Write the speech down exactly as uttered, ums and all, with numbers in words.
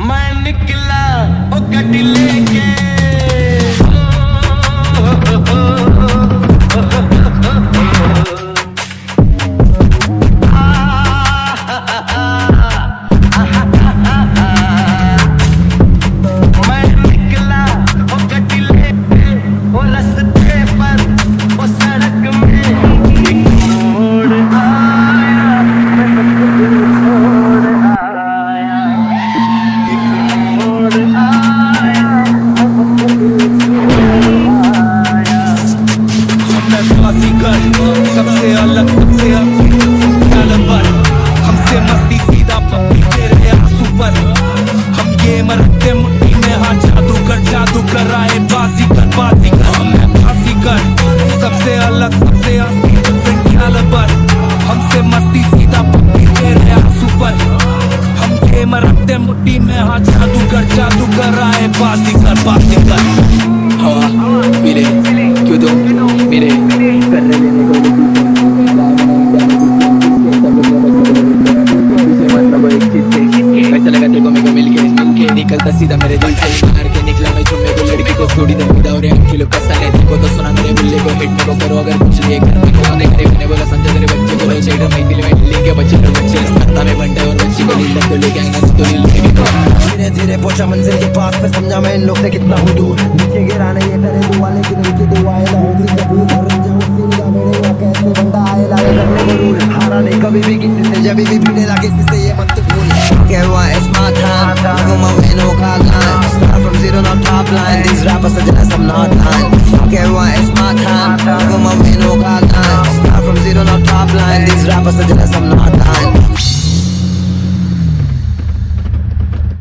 मैं निकला ओ गड्डी लेके सबसे अलग सबसे कैलेबर हमसे मस्ती सीधा पप्पी तेरे आंसू पर हम गेमर रखते मुट्ठी में हाथ जादूगर जादू कर रहे बाजीगर बाजीगर हमें बाजीगर सबसे अलग सबसे डिफरेंट कैलेबर हमसे मस्ती सीधा पप्पी तेरे आंसू पर हम गेमर रखते मुट्ठी में हाथ जादूगर जादू कर रहे बाजीगर बाजीगर हवा मिले क्यों तुम मिले कर रहे लेने को निकलता सीधा मेरे दिल से मार के निकला मैं तुम मेरे को लड़की को छोड़ी दे विदा और किलो का साले देखो तो सुना मेरे बुल्ले को हिट में को करो अगर कुछ लिए कर में को आने करे मैंने बोला समझा तेरे बच्चे को लो शेडर में दिल में लेके बच्चे लो बच्चे करता में बंटे और बच्ची को लील तो लेके आएंगे तो लील के भी धीरे धीरे पहुंचा मंजिल के पास पे समझा मैं इन लोग से कितना हूं दूर नीचे गिरा नहीं ये करे दुआ लेकिन उनकी दुआएं ना होती कभी और जाऊं सीधा मेरे यहाँ कैसे बंदा आए लाए करने को रूल हारा नहीं कभी भी किसी से जब भी भिड़े लगे किसी से ये मत भूल क्या हुआ इस माथा